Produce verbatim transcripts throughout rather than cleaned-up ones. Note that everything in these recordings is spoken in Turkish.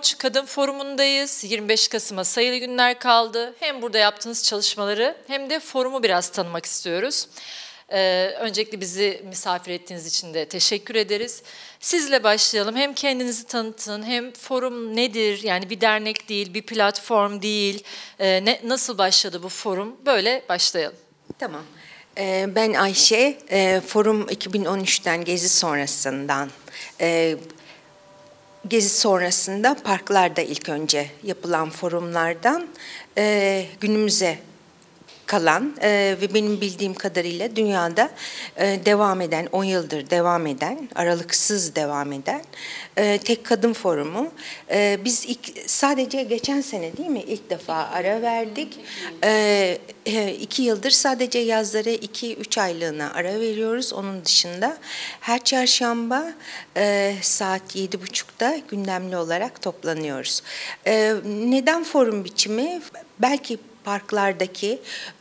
Yoğurtçu Kadın Forumu'ndayız. yirmi beş Kasım'a sayılı günler kaldı. Hem burada yaptığınız çalışmaları hem de forumu biraz tanımak istiyoruz. Ee, öncelikle bizi misafir ettiğiniz için de teşekkür ederiz. Sizle başlayalım. Hem kendinizi tanıtın, hem forum nedir? Yani bir dernek değil, bir platform değil. Ee, ne, nasıl başladı bu forum? Böyle başlayalım. Tamam. Ee, ben Ayşe. Ee, forum iki bin on üçten Gezi sonrasından, e, Gezi sonrasında parklarda ilk önce yapılan forumlardan e, günümüze kalan e, ve benim bildiğim kadarıyla dünyada e, devam eden, on yıldır devam eden, aralıksız devam eden e, tek kadın forumu. E, biz ilk, sadece geçen sene değil mi ilk defa ara verdik. E, e, iki yıldır sadece yazları iki üç aylığına ara veriyoruz. Onun dışında her çarşamba e, saat yedi buçukta gündemli olarak toplanıyoruz. E, neden forum biçimi? Belki parklardaki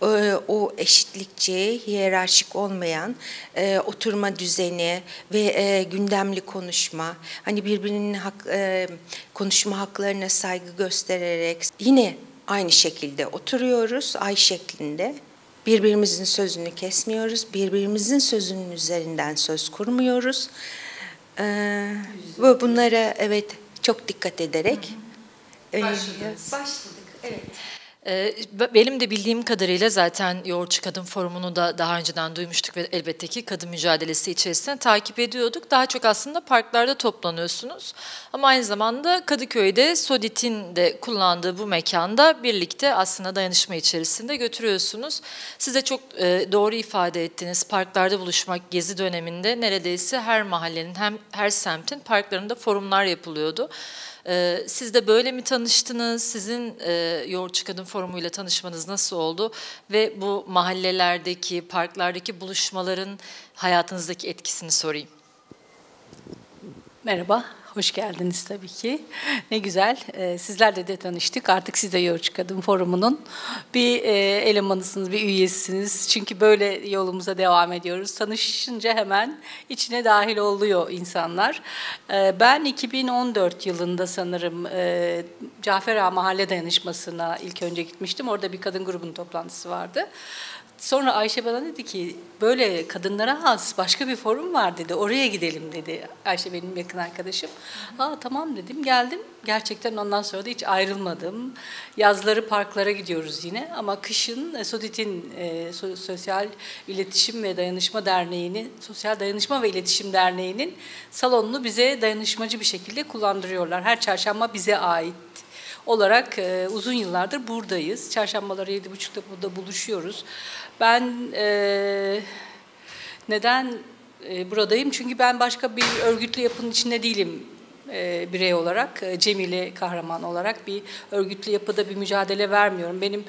o eşitlikçi, hiyerarşik olmayan e, oturma düzeni ve e, gündemli konuşma, hani birbirinin hak, e, konuşma haklarına saygı göstererek yine aynı şekilde oturuyoruz, ay şeklinde. Birbirimizin sözünü kesmiyoruz, birbirimizin sözünün üzerinden söz kurmuyoruz. E, bu bunlara evet çok dikkat ederek Başladınız. Başladık. Evet. Benim de bildiğim kadarıyla zaten Yoğurtçu Kadın Forumu'nu da daha önceden duymuştuk ve elbette ki kadın mücadelesi içerisinde takip ediyorduk. Daha çok aslında parklarda toplanıyorsunuz. Ama aynı zamanda Kadıköy'de SODİT'in de kullandığı bu mekanda birlikte aslında dayanışma içerisinde götürüyorsunuz. Siz de çok doğru ifade ettiniz. Parklarda buluşmak Gezi döneminde neredeyse her mahallenin hem her semtin parklarında forumlar yapılıyordu. Siz de böyle mi tanıştınız? Sizin e, Yoğurtçu Kadın Forumu ile tanışmanız nasıl oldu? Ve bu mahallelerdeki, parklardaki buluşmaların hayatınızdaki etkisini sorayım. Merhaba, hoş geldiniz tabii ki. Ne güzel, ee, sizlerle de tanıştık. Artık siz de Yoğurtçu Kadın Forumu'nun bir e, elemanısınız, bir üyesisiniz. Çünkü böyle yolumuza devam ediyoruz. Tanışınca hemen içine dahil oluyor insanlar. Ee, ben iki bin on dört yılında sanırım e, Cafer Ağa Mahalle Dayanışması'na ilk önce gitmiştim. Orada bir kadın grubunun toplantısı vardı. Sonra Ayşe bana dedi ki, böyle kadınlara has başka bir forum var dedi, oraya gidelim dedi. Ayşe benim yakın arkadaşım. Aa tamam dedim, geldim. Gerçekten ondan sonra da hiç ayrılmadım. Yazları parklara gidiyoruz yine ama kışın SODİT'in e, Sosyal İletişim ve Dayanışma Derneği'nin, Sosyal Dayanışma ve İletişim Derneği'nin salonunu bize dayanışmacı bir şekilde kullandırıyorlar. Her çarşamba bize ait olarak e, uzun yıllardır buradayız. Çarşambaları yedi buçukta burada buluşuyoruz. Ben e, neden e, buradayım? Çünkü ben başka bir örgütlü yapının içinde değilim e, birey olarak. E, Cemile Kahraman olarak bir örgütlü yapıda bir mücadele vermiyorum. Benim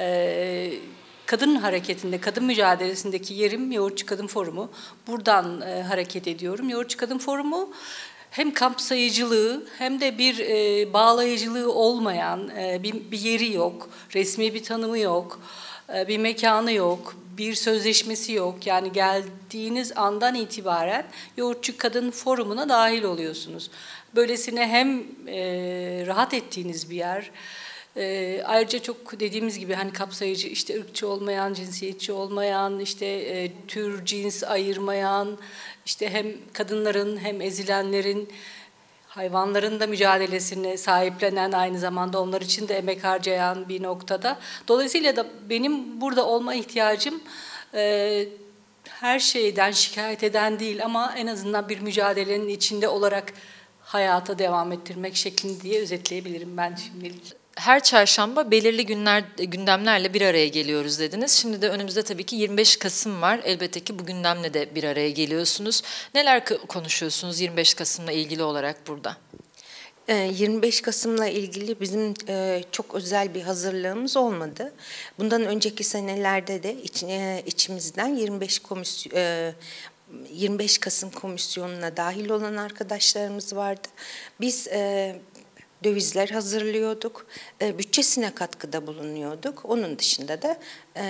e, kadın hareketinde, kadın mücadelesindeki yerim Yoğurtçu Kadın Forumu. Buradan e, hareket ediyorum. Yoğurtçu Kadın Forumu hem kapsayıcılığı hem de bir e, bağlayıcılığı olmayan e, bir, bir yeri yok, resmi bir tanımı yok, e, bir mekanı yok, bir sözleşmesi yok. Yani geldiğiniz andan itibaren Yoğurtçu Kadın Forumu'na dahil oluyorsunuz. Böylesine hem e, rahat ettiğiniz bir yer, e, ayrıca çok dediğimiz gibi hani kapsayıcı, işte ırkçı olmayan, cinsiyetçi olmayan, işte e, tür, cins ayırmayan, İşte hem kadınların hem ezilenlerin, hayvanların da mücadelesini sahiplenen, aynı zamanda onlar için de emek harcayan bir noktada. Dolayısıyla da benim burada olma ihtiyacım e, her şeyden şikayet eden değil ama en azından bir mücadelenin içinde olarak hayata devam ettirmek şeklinde diye özetleyebilirim ben şimdilik. Her çarşamba belirli günler, gündemlerle bir araya geliyoruz dediniz. Şimdi de önümüzde tabii ki yirmi beş Kasım var. Elbette ki bu gündemle de bir araya geliyorsunuz. Neler konuşuyorsunuz yirmi beş Kasım'la ilgili olarak burada? yirmi beş Kasım'la ilgili bizim çok özel bir hazırlığımız olmadı. Bundan önceki senelerde de iç, içimizden yirmi beş komisyon, yirmi beş Kasım komisyonuna dahil olan arkadaşlarımız vardı. Biz dövizler hazırlıyorduk, bütçesine katkıda bulunuyorduk. Onun dışında da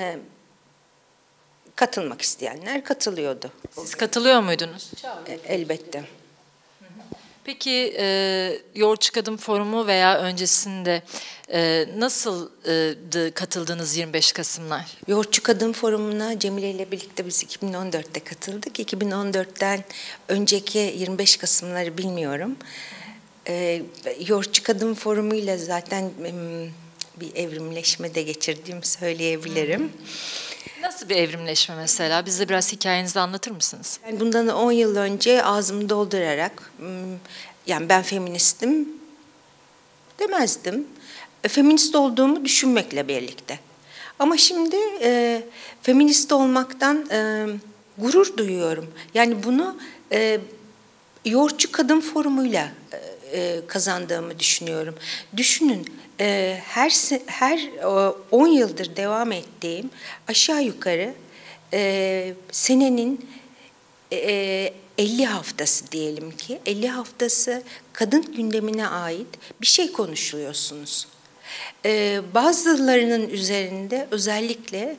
katılmak isteyenler katılıyordu. Siz katılıyor muydunuz? Elbette. Peki e, Yoğurtçu Kadın Forumu veya öncesinde e, nasıldı katıldığınız yirmi beş Kasımlar? Yoğurtçu Kadın Forumu'na Cemile ile birlikte biz iki bin on dörtte katıldık. iki bin on dörtten önceki yirmi beş Kasımları bilmiyorum. Ee, Yoğurtçu Kadın Forumu ile zaten bir evrimleşme de geçirdiğimi söyleyebilirim. Nasıl bir evrimleşme mesela? Bize biraz hikayenizi anlatır mısınız? Yani bundan on yıl önce ağzımı doldurarak, yani ben feministim demezdim. Feminist olduğumu düşünmekle birlikte. Ama şimdi e, feminist olmaktan e, gurur duyuyorum. Yani bunu e, Yoğurtçu Kadın Forumu'yla e, kazandığımı düşünüyorum. Düşünün, e, her her on yıldır devam ettiğim aşağı yukarı e, senenin e, elli haftası diyelim ki, elli haftası kadın gündemine ait bir şey konuşuyorsunuz. Ee, bazılarının üzerinde özellikle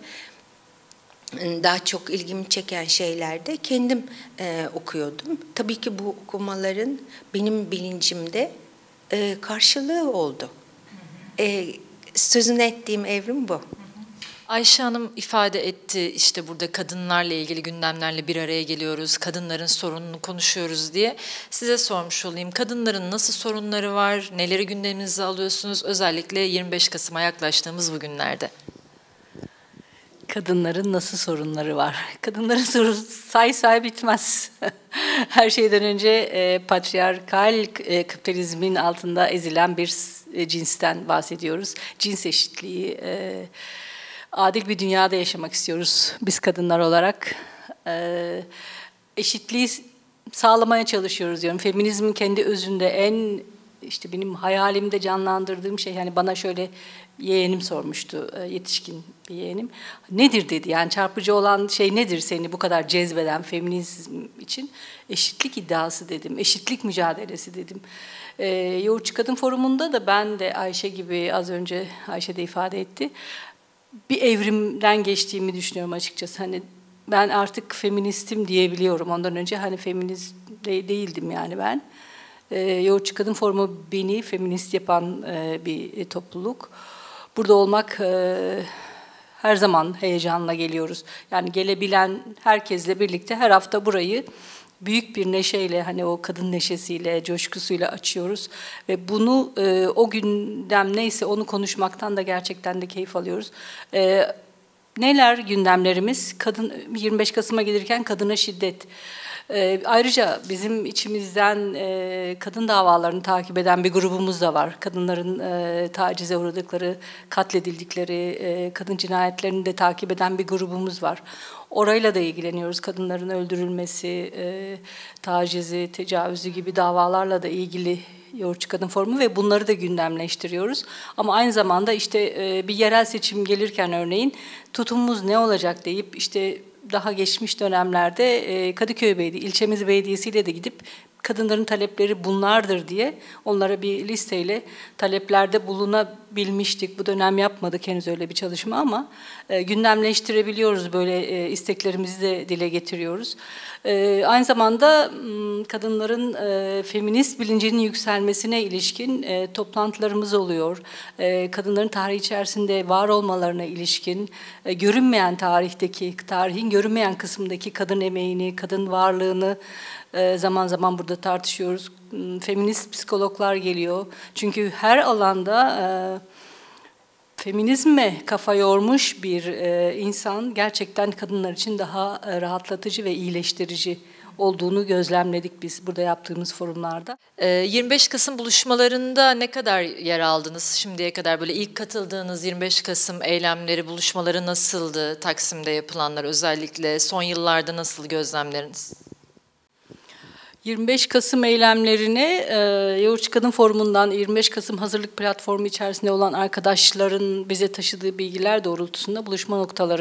daha çok ilgimi çeken şeylerde kendim e, okuyordum. Tabii ki bu okumaların benim bilincimde e, karşılığı oldu. E, sözünü ettiğim evrim bu. Ayşe Hanım ifade etti, işte burada kadınlarla ilgili gündemlerle bir araya geliyoruz, kadınların sorununu konuşuyoruz diye. Size sormuş olayım, kadınların nasıl sorunları var, neleri gündeminize alıyorsunuz, özellikle yirmi beş Kasım'a yaklaştığımız bu günlerde? Kadınların nasıl sorunları var? Kadınların sorunu say say bitmez. Her şeyden önce e, patriarkal e, kapitalizmin altında ezilen bir e, cinsten bahsediyoruz. Cins eşitliği, e, adil bir dünyada yaşamak istiyoruz biz kadınlar olarak. E, eşitliği sağlamaya çalışıyoruz diyorum. Feminizmin kendi özünde en, işte benim hayalimde canlandırdığım şey, yani bana şöyle yeğenim sormuştu, yetişkin bir yeğenim. Nedir dedi, yani çarpıcı olan şey nedir seni bu kadar cezbeden feminizm için? Eşitlik iddiası dedim, eşitlik mücadelesi dedim. Ee, Yoğurtçu Kadın Forumu'nda da ben de Ayşe gibi, az önce Ayşe de ifade etti, bir evrimden geçtiğimi düşünüyorum açıkçası. Hani ben artık feministim diyebiliyorum. Ondan önce hani feminist de değildim yani ben. Ee, Yoğurtçu Kadın Forumu beni feminist yapan e, bir topluluk. Burada olmak e, her zaman heyecanla geliyoruz. Yani gelebilen herkesle birlikte her hafta burayı büyük bir neşeyle, hani o kadın neşesiyle, coşkusuyla açıyoruz. Ve bunu e, o gündem neyse onu konuşmaktan da gerçekten de keyif alıyoruz. E, neler gündemlerimiz? Kadın, yirmi beş Kasım'a gelirken kadına şiddet. E, ayrıca bizim içimizden e, kadın davalarını takip eden bir grubumuz da var. Kadınların e, tacize uğradıkları, katledildikleri, e, kadın cinayetlerini de takip eden bir grubumuz var. Orayla da ilgileniyoruz. Kadınların öldürülmesi, e, tacizi, tecavüzü gibi davalarla da ilgili Yoğurtçu Kadın Forumu ve bunları da gündemleştiriyoruz. Ama aynı zamanda işte e, bir yerel seçim gelirken örneğin tutumumuz ne olacak deyip, işte daha geçmiş dönemlerde e, Kadıköy Belediye, ilçemiz belediyesiyle de gidip kadınların talepleri bunlardır diye onlara bir listeyle taleplerde bulunabilmiştik. Bu dönem yapmadık henüz öyle bir çalışma ama e, gündemleştirebiliyoruz, böyle e, isteklerimizi de dile getiriyoruz. E, aynı zamanda m, kadınların e, feminist bilincinin yükselmesine ilişkin e, toplantılarımız oluyor. E, kadınların tarih içerisinde var olmalarına ilişkin e, görünmeyen tarihteki, tarihin görünmeyen kısmındaki kadın emeğini, kadın varlığını zaman zaman burada tartışıyoruz. Feminist psikologlar geliyor. Çünkü her alanda e, feminizme kafa yormuş bir e, insan gerçekten kadınlar için daha e, rahatlatıcı ve iyileştirici olduğunu gözlemledik biz burada yaptığımız forumlarda. yirmi beş Kasım buluşmalarında ne kadar yer aldınız şimdiye kadar? Böyle ilk katıldığınız yirmi beş Kasım eylemleri, buluşmaları nasıldı? Taksim'de yapılanlar özellikle son yıllarda nasıl gözlemleriniz? yirmi beş Kasım eylemlerine e, Yoğurtçu Kadın Forumu'ndan yirmi beş Kasım hazırlık platformu içerisinde olan arkadaşların bize taşıdığı bilgiler doğrultusunda buluşma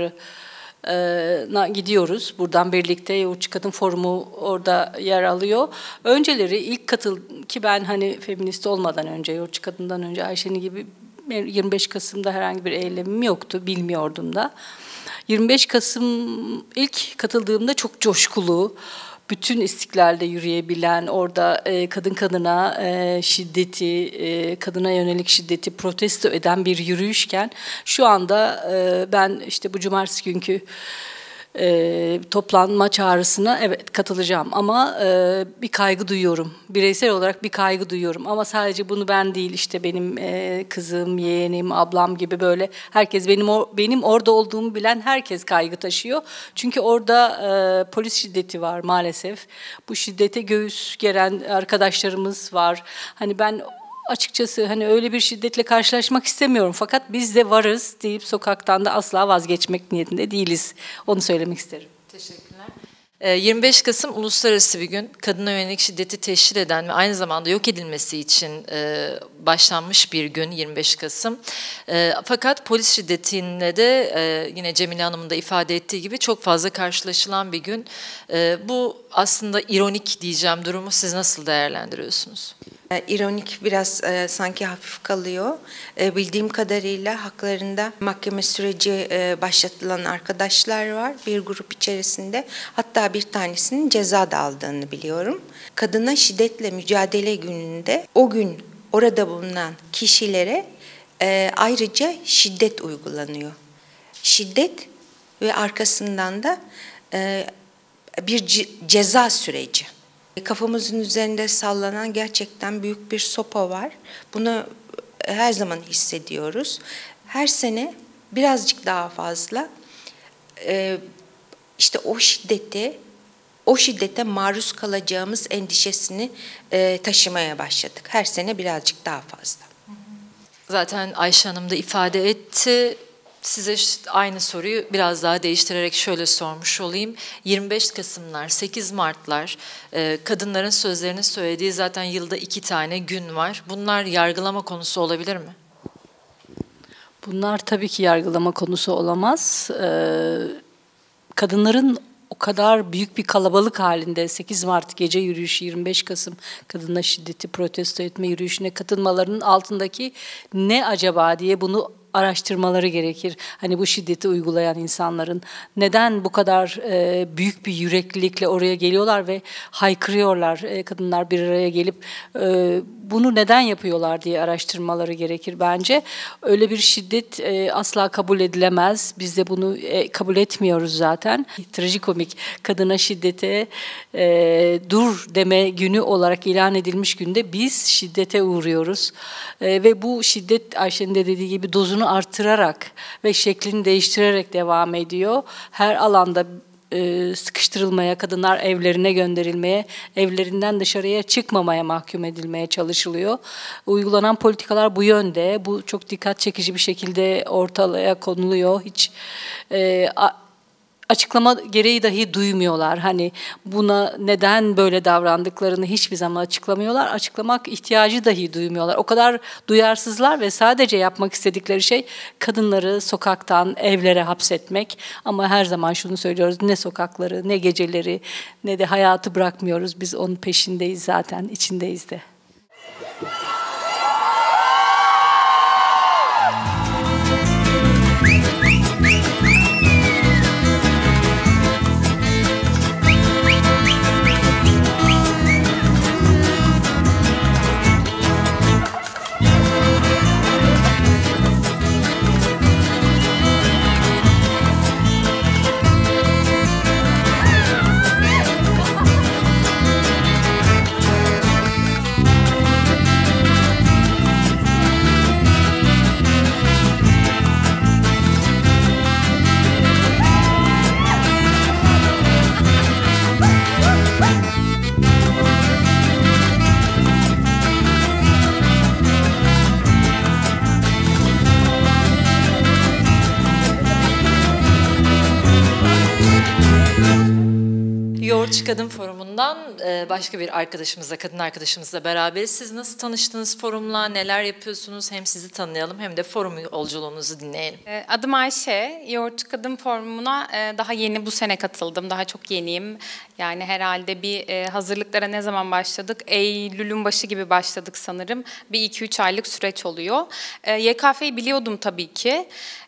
noktalarına gidiyoruz. Buradan birlikte Yoğurtçu Kadın Forumu orada yer alıyor. Önceleri ilk katıl ki ben hani feminist olmadan önce, Yoğurtçu Kadın'dan önce Ayşe'nin gibi yirmi beş Kasım'da herhangi bir eylemim yoktu, bilmiyordum da. yirmi beş Kasım ilk katıldığımda çok coşkulu, bütün istiklalde yürüyebilen, orada e, kadın kadına e, şiddeti, e, kadına yönelik şiddeti protesto eden bir yürüyüşken şu anda e, ben işte bu cumartesi günkü E, toplanma çağrısına evet katılacağım ama e, bir kaygı duyuyorum. Bireysel olarak bir kaygı duyuyorum ama sadece bunu ben değil, işte benim e, kızım, yeğenim, ablam gibi böyle herkes, benim o, benim orada olduğumu bilen herkes kaygı taşıyor. Çünkü orada e, polis şiddeti var maalesef. Bu şiddete göğüs geren arkadaşlarımız var. Hani ben açıkçası hani öyle bir şiddetle karşılaşmak istemiyorum. Fakat biz de varız deyip sokaktan da asla vazgeçmek niyetinde değiliz. Onu söylemek isterim. Teşekkürler. yirmi beş Kasım uluslararası bir gün. Kadına yönelik şiddeti teşhir eden ve aynı zamanda yok edilmesi için başlanmış bir gün yirmi beş Kasım. Fakat polis şiddetinde de yine Cemile Hanım'ın da ifade ettiği gibi çok fazla karşılaşılan bir gün. Bu aslında ironik diyeceğim durumu siz nasıl değerlendiriyorsunuz? İronik biraz e, sanki hafif kalıyor. E, bildiğim kadarıyla haklarında mahkeme süreci e, başlatılan arkadaşlar var bir grup içerisinde. Hatta bir tanesinin ceza da aldığını biliyorum. Kadına şiddetle mücadele gününde o gün orada bulunan kişilere e, ayrıca şiddet uygulanıyor. Şiddet ve arkasından da e, bir ce- ceza süreci. Kafamızın üzerinde sallanan gerçekten büyük bir sopa var. Bunu her zaman hissediyoruz. Her sene birazcık daha fazla işte o şiddete, o şiddete maruz kalacağımız endişesini taşımaya başladık. Her sene birazcık daha fazla. Zaten Ayşe Hanım da ifade etti. Size aynı soruyu biraz daha değiştirerek şöyle sormuş olayım. yirmi beş Kasımlar, sekiz Martlar, kadınların sözlerini söylediği zaten yılda iki tane gün var. Bunlar yargılama konusu olabilir mi? Bunlar tabii ki yargılama konusu olamaz. Kadınların o kadar büyük bir kalabalık halinde sekiz Mart gece yürüyüşü, yirmi beş Kasım kadına şiddeti protesto etme yürüyüşüne katılmalarının altındaki ne acaba diye bunu araştırmaları gerekir. Hani bu şiddeti uygulayan insanların neden bu kadar e, büyük bir yüreklilikle oraya geliyorlar ve haykırıyorlar, e, kadınlar bir araya gelip e, bunu neden yapıyorlar diye araştırmaları gerekir bence. Öyle bir şiddet e, asla kabul edilemez. Biz de bunu e, kabul etmiyoruz zaten. Trajikomik, kadına şiddete e, dur deme günü olarak ilan edilmiş günde biz şiddete uğruyoruz. E, ve bu şiddet Ayşe'nin de dediği gibi dozunu artırarak ve şeklini değiştirerek devam ediyor. Her alanda e, sıkıştırılmaya, kadınlar evlerine gönderilmeye, evlerinden dışarıya çıkmamaya mahkum edilmeye çalışılıyor. Uygulanan politikalar bu yönde. Bu çok dikkat çekici bir şekilde ortaya konuluyor. Hiç e, a, açıklama gereği dahi duymuyorlar. Hani buna neden böyle davrandıklarını hiçbir zaman açıklamıyorlar. Açıklamak ihtiyacı dahi duymuyorlar. O kadar duyarsızlar ve sadece yapmak istedikleri şey kadınları sokaktan evlere hapsetmek. Ama her zaman şunu söylüyoruz: ne sokakları, ne geceleri, ne de hayatı bırakmıyoruz. Biz onun peşindeyiz zaten, içindeyiz de. Yoğurtçu Kadın Forumu'ndan başka bir arkadaşımızla, kadın arkadaşımızla beraberiz. Siz nasıl tanıştınız forumla, neler yapıyorsunuz? Hem sizi tanıyalım hem de forum yolculuğunuzu dinleyelim. Adım Ayşe. Yoğurtçu Kadın Forumu'na daha yeni bu sene katıldım. Daha çok yeniyim. Yani herhalde bir hazırlıklara ne zaman başladık? Eylül'ün başı gibi başladık sanırım. Bir iki üç aylık süreç oluyor. Y K F'yi biliyordum tabii ki.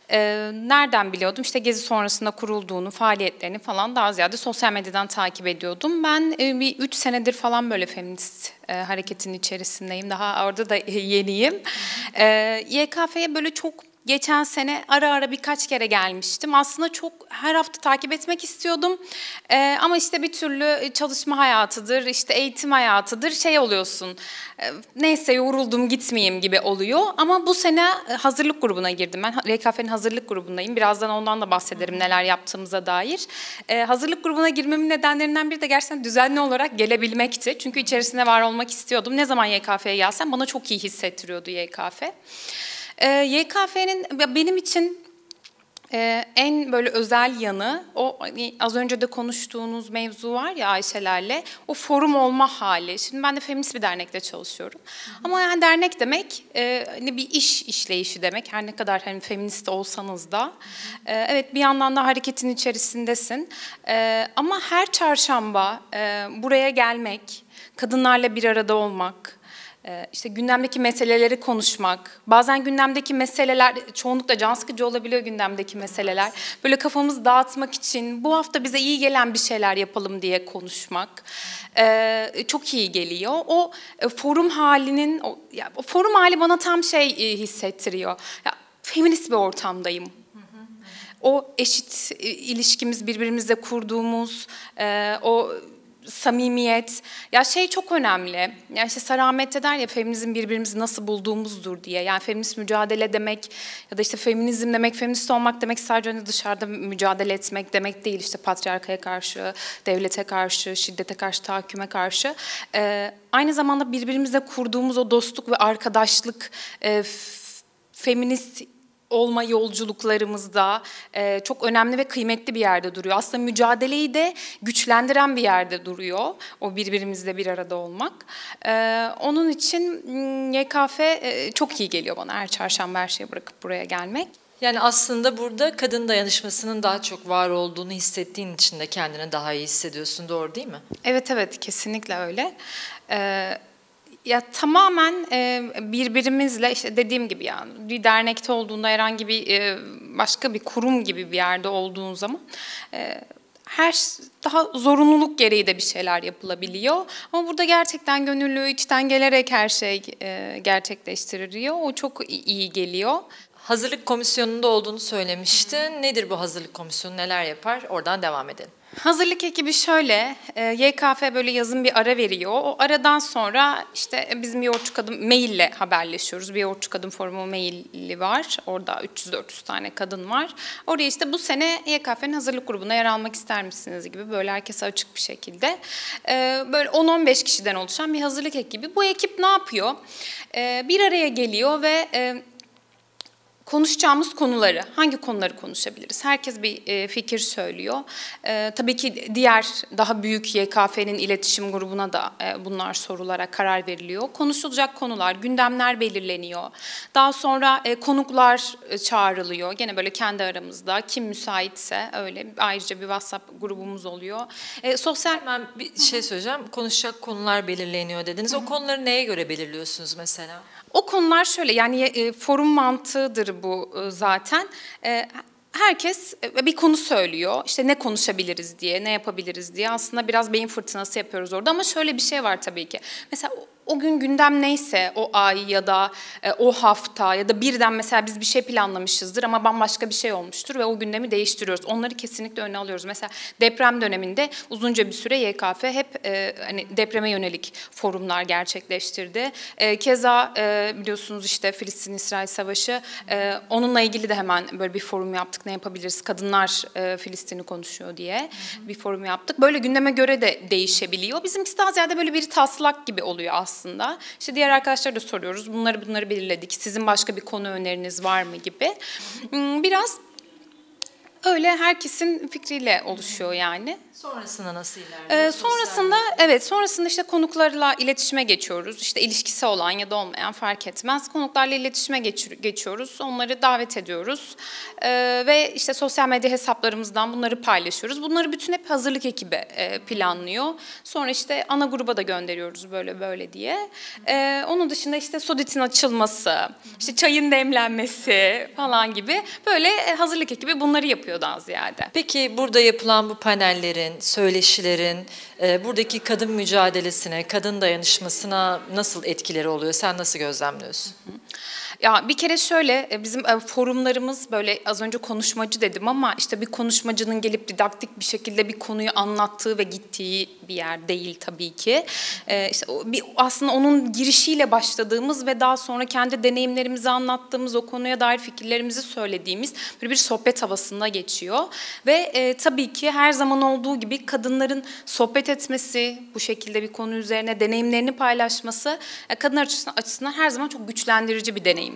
Ee, nereden biliyordum? İşte Gezi sonrasında kurulduğunu, faaliyetlerini falan daha ziyade sosyal medyadan takip ediyordum. Ben e, bir üç senedir falan böyle feminist e, hareketin içerisindeyim. Daha orada da yeniyim. E, Y K F'ye böyle çok geçen sene ara ara birkaç kere gelmiştim. Aslında çok her hafta takip etmek istiyordum. Ee, ama işte bir türlü çalışma hayatıdır, işte eğitim hayatıdır, şey oluyorsun. E, neyse yoruldum gitmeyeyim gibi oluyor. Ama bu sene hazırlık grubuna girdim. Ben Y K F'nin hazırlık grubundayım. Birazdan ondan da bahsederim neler yaptığımıza dair. Ee, hazırlık grubuna girmemin nedenlerinden biri de gerçekten düzenli olarak gelebilmekti. Çünkü içerisinde var olmak istiyordum. Ne zaman Y K F'ye gelsem bana çok iyi hissettiriyordu Y K F. Y K F'nin benim için en böyle özel yanı, o az önce de konuştuğunuz mevzu var ya Ayşelerle, o forum olma hali. Şimdi ben de feminist bir dernekte çalışıyorum. Hı hı. Ama yani dernek demek hani bir iş işleyişi demek. Her ne kadar hani feminist olsanız da. Hı hı. Evet, bir yandan da hareketin içerisindesin. Ama her çarşamba buraya gelmek, kadınlarla bir arada olmak, İşte gündemdeki meseleleri konuşmak, bazen gündemdeki meseleler, çoğunlukla can sıkıcı olabiliyor gündemdeki meseleler. Böyle kafamızı dağıtmak için bu hafta bize iyi gelen bir şeyler yapalım diye konuşmak çok iyi geliyor. O forum halinin, o, ya, o forum hali bana tam şey hissettiriyor. Ya, feminist bir ortamdayım. O eşit ilişkimiz, birbirimizle kurduğumuz, o samimiyet, ya şey çok önemli. Yani işte Sara Ahmet de der ya, feminizm birbirimizi nasıl bulduğumuzdur diye. Yani feminist mücadele demek ya da işte feminizm demek, feminist olmak demek sadece hani dışarıda mücadele etmek demek değil. İşte patriarkaya karşı, devlete karşı, şiddete karşı, tahakküme karşı. Ee, aynı zamanda birbirimizle kurduğumuz o dostluk ve arkadaşlık, e, feminist olma yolculuklarımızda e, çok önemli ve kıymetli bir yerde duruyor. Aslında mücadeleyi de güçlendiren bir yerde duruyor. O birbirimizle bir arada olmak. E, onun için Y K F e, çok iyi geliyor bana, her çarşamba her şeyi bırakıp buraya gelmek. Yani aslında burada kadın dayanışmasının daha çok var olduğunu hissettiğin için de kendini daha iyi hissediyorsun, doğru değil mi? Evet evet, kesinlikle öyle. Evet. Ya tamamen e, birbirimizle, işte dediğim gibi yani bir dernekte olduğunda, herhangi bir e, başka bir kurum gibi bir yerde olduğun zaman e, her daha zorunluluk gereği de bir şeyler yapılabiliyor. Ama burada gerçekten gönüllü, içten gelerek her şey e, gerçekleştiriliyor. O çok iyi geliyor. Hazırlık komisyonunda olduğunu söylemiştin. Nedir bu hazırlık komisyonu, neler yapar? Oradan devam edelim. Hazırlık ekibi şöyle, Y K F böyle yazın bir ara veriyor. O aradan sonra işte bizim Yoğurtçu Kadın maille haberleşiyoruz. Bir Yoğurtçu Kadın Forumu maili var. Orada üç yüz dört yüz tane kadın var. Oraya işte bu sene Y K F'nin hazırlık grubuna yer almak ister misiniz gibi böyle herkese açık bir şekilde. Böyle on on beş kişiden oluşan bir hazırlık ekibi. Bu ekip ne yapıyor? Bir araya geliyor ve konuşacağımız konuları, hangi konuları konuşabiliriz? Herkes bir e, fikir söylüyor. E, tabii ki diğer daha büyük Y K F'nin iletişim grubuna da e, bunlar sorularak karar veriliyor. Konuşulacak konular, gündemler belirleniyor. Daha sonra e, konuklar e, çağrılıyor. Gene böyle kendi aramızda, kim müsaitse öyle ayrıca bir WhatsApp grubumuz oluyor. E, sosyal Hemen bir şey söyleyeceğim. Konuşacak konular belirleniyor dediniz. O konuları neye göre belirliyorsunuz mesela? O konular şöyle, yani e, forum mantığıdır bu e, zaten. E, herkes bir konu söylüyor. İşte ne konuşabiliriz diye, ne yapabiliriz diye. Aslında biraz beyin fırtınası yapıyoruz orada ama şöyle bir şey var tabii ki. Mesela o gün gündem neyse o ay ya da e, o hafta ya da birden mesela biz bir şey planlamışızdır ama bambaşka bir şey olmuştur ve o gündemi değiştiriyoruz. Onları kesinlikle öne alıyoruz. Mesela deprem döneminde uzunca bir süre Y K F hep e, hani depreme yönelik forumlar gerçekleştirdi. E, keza e, biliyorsunuz işte Filistin-İsrail Savaşı, e, onunla ilgili de hemen böyle bir forum yaptık. Ne yapabiliriz? Kadınlar e, Filistin'i konuşuyor diye hı hı. bir forum yaptık. Böyle gündeme göre de değişebiliyor. Bizimkisi daha ziyade böyle bir taslak gibi oluyor aslında. Aslında. İşte diğer arkadaşlara da soruyoruz. Bunları bunları belirledik. Sizin başka bir konu öneriniz var mı gibi. Biraz Öyle herkesin fikriyle oluşuyor yani. Sonrasında nasıl ilerliyor? Ee, sonrasında evet sonrasında işte konuklarla iletişime geçiyoruz. İşte ilişkisi olan ya da olmayan fark etmez. Konuklarla iletişime geç, geçiyoruz. Onları davet ediyoruz. Ee, ve işte sosyal medya hesaplarımızdan bunları paylaşıyoruz. Bunları bütün hep hazırlık ekibi e, planlıyor. Sonra işte ana gruba da gönderiyoruz böyle böyle diye. Ee, onun dışında işte Sodit'in açılması, işte çayın demlenmesi falan gibi böyle hazırlık ekibi bunları yapıyor daha ziyade. Peki burada yapılan bu panellerin, söyleşilerin, e, buradaki kadın mücadelesine, kadın dayanışmasına nasıl etkileri oluyor? Sen nasıl gözlemliyorsun? Ya bir kere şöyle bizim forumlarımız böyle az önce konuşmacı dedim ama işte bir konuşmacının gelip didaktik bir şekilde bir konuyu anlattığı ve gittiği bir yer değil tabii ki. Ee, işte bir, aslında onun girişiyle başladığımız ve daha sonra kendi deneyimlerimizi anlattığımız, o konuya dair fikirlerimizi söylediğimiz bir, bir sohbet havasında geçiyor. Ve e, tabii ki her zaman olduğu gibi kadınların sohbet etmesi, bu şekilde bir konu üzerine deneyimlerini paylaşması e, kadınlar açısından, açısından her zaman çok güçlendirici bir deneyim.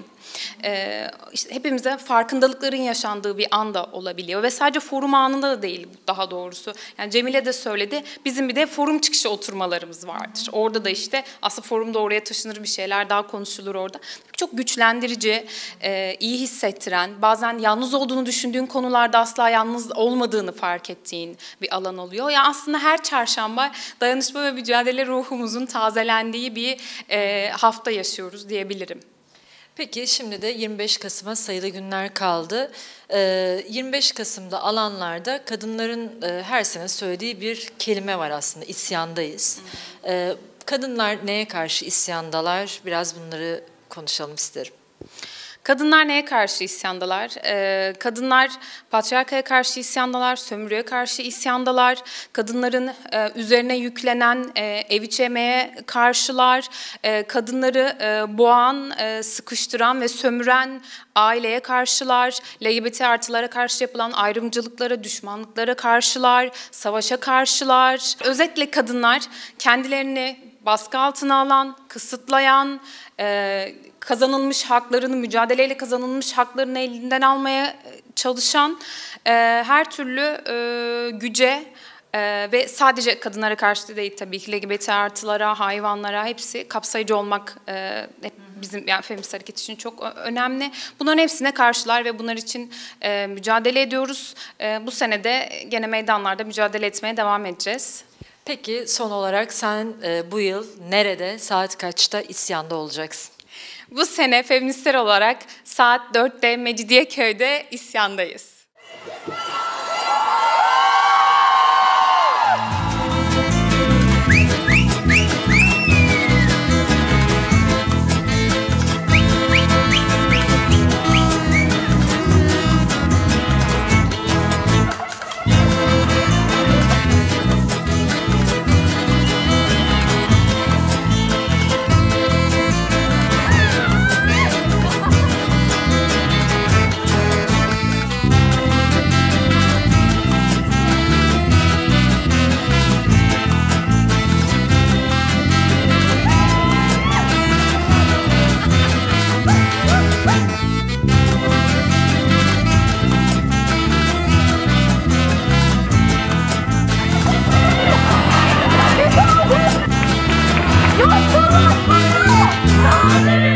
Ee, işte hepimize farkındalıkların yaşandığı bir anda olabiliyor ve sadece forum anında da değil daha doğrusu. Yani Cemile de söyledi, bizim bir de forum çıkışı oturmalarımız vardır. Orada da işte aslında forumda oraya taşınır bir şeyler daha konuşulur orada. Çok güçlendirici, e, iyi hissettiren, bazen yalnız olduğunu düşündüğün konularda asla yalnız olmadığını fark ettiğin bir alan oluyor. Yani aslında her çarşamba dayanışma ve mücadele ruhumuzun tazelendiği bir e, hafta yaşıyoruz diyebilirim. Peki şimdi de yirmi beş Kasım'a sayılı günler kaldı. Ee, yirmi beş Kasım'da alanlarda kadınların e, her sene söylediği bir kelime var aslında, isyandayız. Ee, kadınlar neye karşı isyandalar? Biraz bunları konuşalım isterim. Kadınlar neye karşı isyandalar? Ee, kadınlar patriarkaya karşı isyandalar, sömürüye karşı isyandalar, kadınların e, üzerine yüklenen e, ev içi emeğe karşılar, e, kadınları e, boğan, e, sıkıştıran ve sömüren aileye karşılar, L G B T artılara karşı yapılan ayrımcılıklara, düşmanlıklara karşılar, savaşa karşılar. Özetle kadınlar kendilerini baskı altına alan, kısıtlayan, e, kazanılmış haklarını, mücadeleyle kazanılmış haklarını elinden almaya çalışan e, her türlü e, güce e, ve sadece kadınlara karşı değil tabii ki L G B T artılara, hayvanlara hepsi kapsayıcı olmak e, hep bizim yani feminist hareket için çok önemli. Bunların hepsine karşılar ve bunlar için e, mücadele ediyoruz. E, bu sene de gene meydanlarda mücadele etmeye devam edeceğiz. Peki son olarak sen e, bu yıl nerede, saat kaçta isyanda olacaksın? Bu sene feministler olarak saat dörtte Mecidiyeköy'de isyandayız. Yok, yok, yok, yok.